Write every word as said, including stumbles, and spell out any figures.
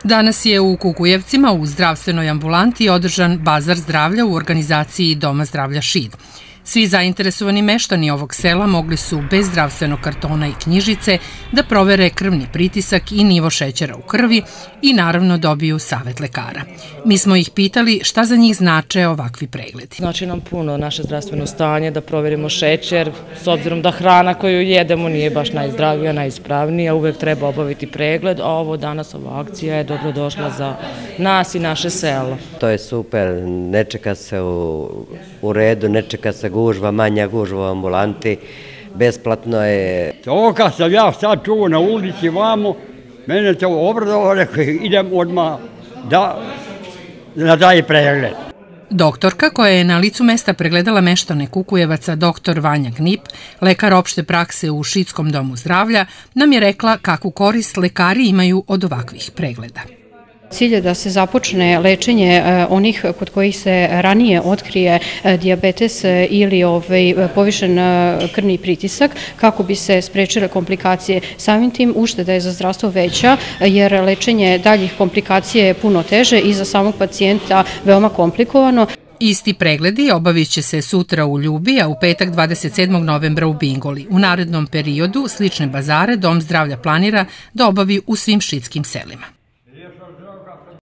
Danas je u Kukujevcima u zdravstvenoj ambulanti održan bazar zdravlja u organizaciji Doma zdravlja Šid. Svi zainteresovani meštani ovog sela mogli su bez zdravstvenog kartona i knjižice da provere krvni pritisak i nivo šećera u krvi i naravno dobiju savet lekara. Mi smo ih pitali šta za njih znače ovakvi pregledi. Znači nam puno naše zdravstveno stanje, da proverimo šećer, s obzirom da hrana koju jedemo nije baš najzdravija, najispravnija, uvek treba obaviti pregled, a ovo danas, ova akcija je dobro došla za nas i naše selo. To je super, ne čeka se u, u redu, ne čeka se gužva, manja gužva u ambulanti, besplatno je. To kad sam ja sad čuo na ulici vamo, mene to obradovalo, rekao idem odmah da, da daje pregled. Doktorka koja je na licu mesta pregledala meštane Kukujevaca, doktor Vanja Gnip, lekar opšte prakse u Šidskom domu zdravlja, nam je rekla kakvu korist lekari imaju od ovakvih pregleda. Cilj je da se započne lečenje onih kod kojih se ranije otkrije dijabetes ili ovaj povišen krvni pritisak kako bi se sprečile komplikacije. Samim tim ušteda je za zdravstvo veća jer lečenje daljih komplikacija je puno teže i za samog pacijenta veoma komplikovano. Isti pregledi obavit će se sutra u Ljubi, a u petak dvadeset sedmog novembra u Bingoli. U narednom periodu slične bazare Dom zdravlja planira da obavi u svim šidskim selima.